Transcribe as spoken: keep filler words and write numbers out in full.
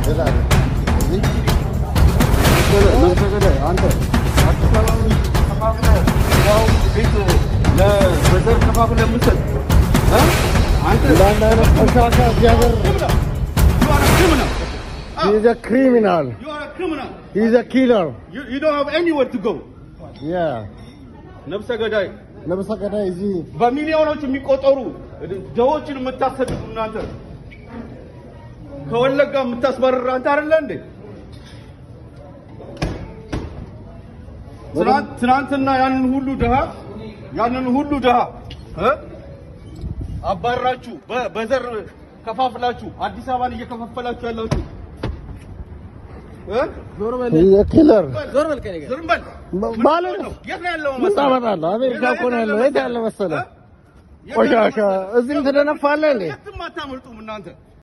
أنت لا بزر كفاف لا مسد ها أنت لا لا لا أشاكا جابر You are a criminal. He is a criminal. You are a criminal. He is a killer. You, you don't have anywhere to go. Yeah. ነፍሰ ገዳይ ነፍሰ ገዳይ እዚህ በሚሊዮኖች የሚቆጠሩ ደዎችን የምታሰድ እናንተ ከወለጋ የምታስባረር አንተ አይደለ እንዴ? ትናንትና ያንን ሁሉ ድሃ ያንን ሁሉ ድሃ እ አባራችሁ በዘር ከፋፍላችሁ አዲስ አበባን እየከፋፈላችሁ ያላችሁ እ ዞር በል ኪለር ዞር በል ከኔ ጋር ዞር በል ማለት ነው። የት ነው ያለው? መጣመጣለ አሜሪካ እኮ ነው ያለው። የት ያለ መሰለህ? ቆሻሻ እዚህም ትደነፋለህ እንዴ? የትም አታመልጡም እናንተ።